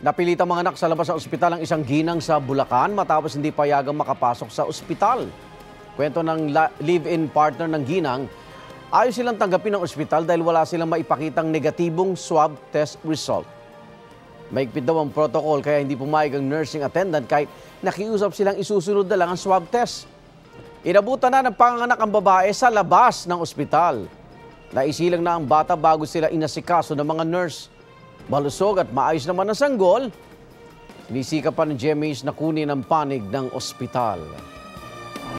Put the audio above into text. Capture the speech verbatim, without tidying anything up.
Napilitang mga anak sa labas ng ospital ang isang ginang sa Bulacan matapos hindi payagang makapasok sa ospital. Kwento ng live-in partner ng ginang, ayos silang tanggapin ng ospital dahil wala silang maipakitang negatibong swab test result. Maigpit daw ang protocol kaya hindi pumayag ang nursing attendant kahit nakiusap silang isusunod na lang ang swab test. Inabutan na ng panganganak ang babae sa labas ng ospital. Naisilang na ang bata bago sila inasikaso ng mga nurse. Malusog at maayos naman ang sanggol. Sinisika pa ng G M H na kunin ang panig ng ospital.